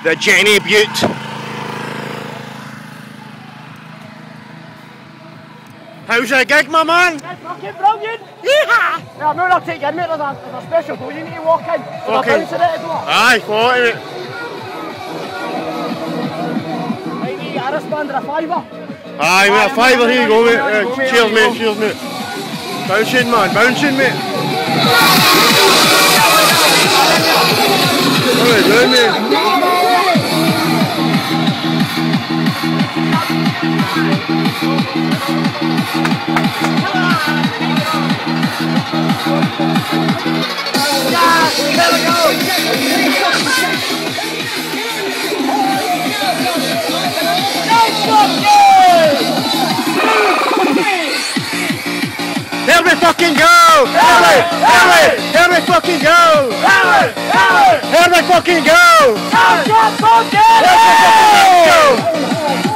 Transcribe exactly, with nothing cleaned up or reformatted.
the Jenny Butte. How's your gig, my man? It's fucking brilliant! Yeah! Yeah, I'm not take you in, mate. There's a, there's a special door you need to walk in. There's Okay. a bouncer there to go. Aye, quality, mate. Right, mate, a wristband and a fiver. Aye, mate, a fiver, here you go, mate. Uh, cheers, mate, cheers, mate. Bouncing, man, bouncing, mate. What are you doing, mate? Here we fucking go! Here we, here we, here we fucking go! Here we, here we, here we fucking go! Let's go!